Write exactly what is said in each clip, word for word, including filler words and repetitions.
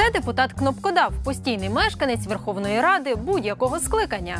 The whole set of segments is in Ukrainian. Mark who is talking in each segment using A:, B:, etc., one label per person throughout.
A: Це депутат-кнопкодав, постійний мешканець Верховної Ради будь-якого скликання.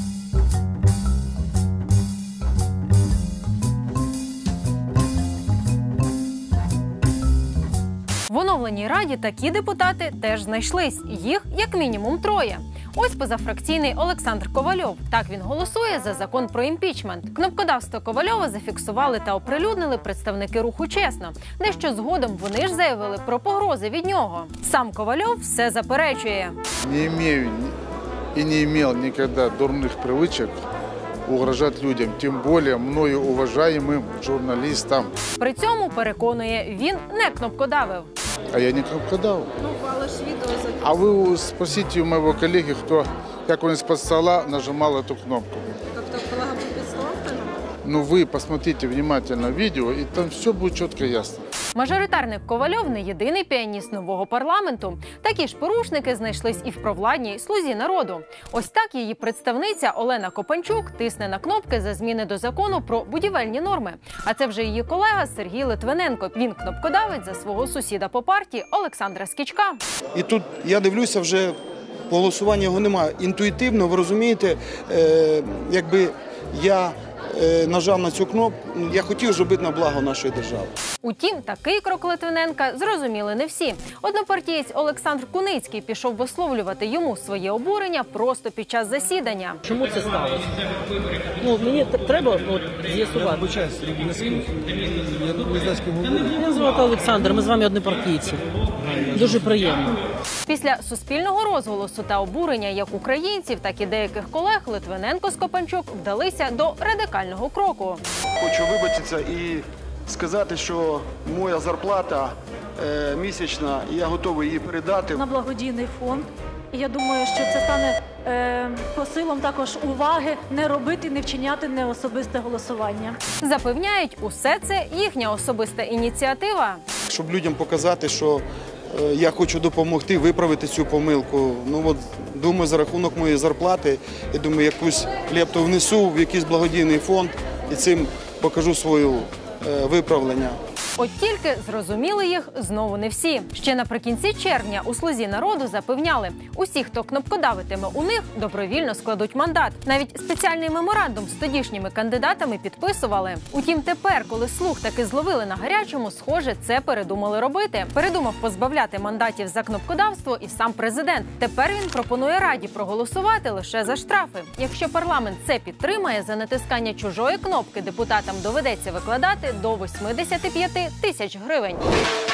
A: В оновленій раді такі депутати теж знайшлись. Їх як мінімум троє. Ось позафракційний Олександр Ковальов. Так він голосує за закон про імпічмент. Кнопкодавство Ковальова зафіксували та оприлюднили представники руху «Чесно». Дещо згодом вони ж заявили про погрози від нього. Сам Ковальов все заперечує.
B: Не маю і не мав ніколи дурних привичок угрожати людям, тим більше мною уважаємим журналістам.
A: При цьому, переконує, він не кнопкодавив.
B: А я не кнопкодав.
C: Ну, але ж відео записано.
B: А ви спросіть у моєго колеги, хто, як він з-під стола нажимав цю кнопку.
C: Тобто колега був підслуханий?
B: Ну, ви посмотрите внимательно відео, і там все буде чітко ясно.
A: Мажоритарник Ковальов не єдиний піаніст нового парламенту. Такі ж порушники знайшлись і в провладній «Слузі народу». Ось так її представниця Олена Копанчук тисне на кнопки за зміни до закону про будівельні норми. А це вже її колега Сергій Литвиненко. Він кнопкодавить за свого сусіда по партії Олександра Скічка.
D: І тут я дивлюся, вже голосування його немає. Інтуїтивно, ви розумієте, е, якби я е, нажав на цю кнопку, я хотів зробити на благо нашої держави.
A: Утім, такий крок Литвиненка зрозуміли не всі. Однопартієць Олександр Куницький пішов висловлювати йому своє обурення просто під час засідання.
E: Чому це сталося? Ну, мені треба от, з'ясувати. Мене звати Олександр, ми з вами однопартійці. Дуже приємно.
A: Після суспільного розголосу та обурення як українців, так і деяких колег Литвиненко з Копанчук вдалися до радикального кроку.
F: Хочу вибачитися і сказати, що моя зарплата е, місячна, і я готовий її передати.
G: На благодійний фонд. І я думаю, що це стане е, посилом також уваги не робити, не вчиняти неособисте голосування.
A: Запевняють, усе це їхня особиста ініціатива.
D: Щоб людям показати, що е, я хочу допомогти виправити цю помилку. Ну, от, думаю, за рахунок моєї зарплати, я думаю, якусь лепту внесу в якийсь благодійний фонд і цим покажу своє е, виправлення.
A: От тільки зрозуміли їх знову не всі. Ще наприкінці червня у «Слузі народу» запевняли, усі, хто кнопкодавитиме у них, добровільно складуть мандат. Навіть спеціальний меморандум з тодішніми кандидатами підписували. Утім, тепер, коли «Слуг» таки зловили на гарячому, схоже, це передумали робити. Передумав позбавляти мандатів за кнопкодавство і сам президент. Тепер він пропонує Раді проголосувати лише за штрафи. Якщо парламент це підтримає, за натискання чужої кнопки депутатам доведеться викладати до восьмидесяти п'яти тисяч гривень.